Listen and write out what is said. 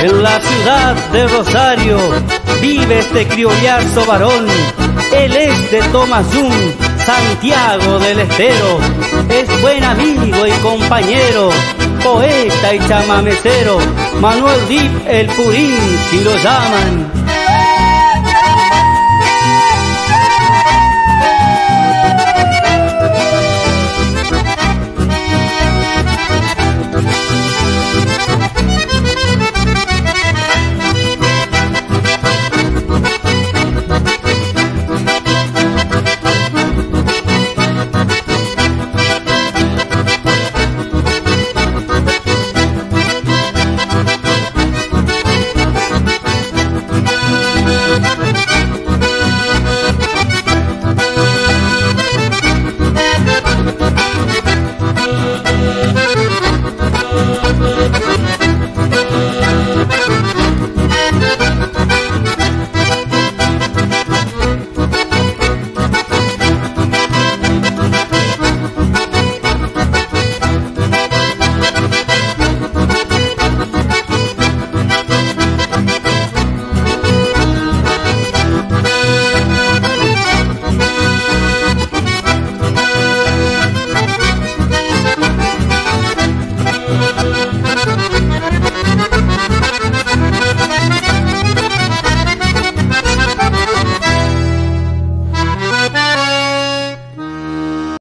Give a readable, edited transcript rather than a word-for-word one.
En la ciudad de Rosario vive este criollazo varón. Él es de Tomazún, Santiago del Estero. Es buen amigo y compañero, poeta y chamamecero. Manuel Dip el Purín, si lo llaman.